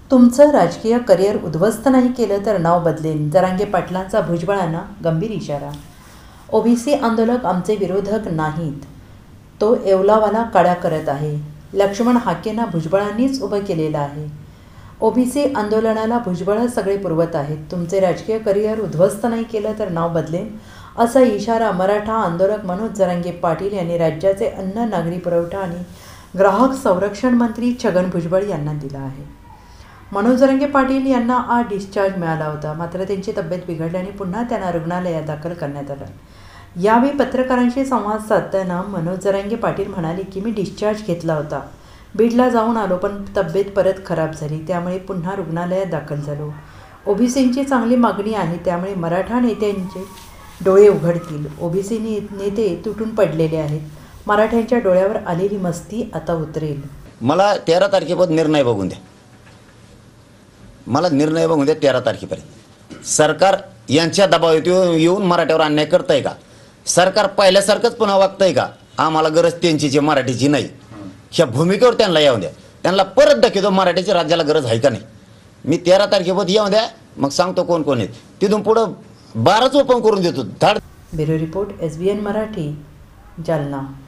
तुमचं राजकीय करिअर उद्ध्वस्त नाही केलं तर नाव बदलेन, जरांगे पाटलांचा भुजबळांना गंभीर इशारा. ओबीसी आंदोलक आमचे विरोधक नाहीत, तो येवलावाला काड्या करत आहे. लक्ष्मण हाकेंना भुजबळांनीच उभं केलेलं आहे. ओबीसी आंदोलनाला भुजबळच सगळे पुरवत आहेत. तुमचे राजकीय करिअर उद्ध्वस्त नाही केलं तर नाव बदलेन, असा इशारा मराठा आंदोलक मनोज जरांगे पाटील यांनी राज्याचे अन्न, नागरी पुरवठा आणि ग्राहक संरक्षण मंत्री छगन भुजबळ यांना दिला आहे. मनोज जरांगे पाटील यांना आज डिस्चार्ज मिळाला होता, मात्र त्यांची तब्येत बिघडल्याने पुन्हा त्यांना रुग्णालयात दाखल करण्यात आलं. यावेळी पत्रकारांशी संवाद साधताना मनोज जरांगे पाटील म्हणाले की मी डिस्चार्ज घेतला होता, बीडला जाऊन आलो, पण तब्येत परत खराब झाली, त्यामुळे पुन्हा रुग्णालयात दाखल झालो. ओबीसींची चांगली मागणी आहे, त्यामुळे मराठा नेत्यांचे डोळे उघडतील. ओबीसी नेते तुटून पडलेले आहेत. मराठ्यांच्या डोळ्यावर आलेली मस्ती आता उतरेल. मला 13 तारखेपर्यंत निर्णय बघून द्या. मला निर्णय बघून द्या 13 तारखेपर्यंत. सरकार यांच्या दबावात येऊन मराठ्यावर अन्याय करतंय का? सरकार पहिल्यासारखंच पुन्हा वागतंय का? आम्हाला गरज त्यांची मराठीची नाही. ह्या भूमिकेवर त्यांना येऊन द्या. त्यांना परत दाखवतो मराठीच्या राज्याला गरज आहे का नाही. मी 13 तारखेपर्यंत येऊन द्या, मग सांगतो कोण कोण आहेत. तिथून पुढं 12च ओपन करून देतो. Bureau report, SBN Marathi, Jalna.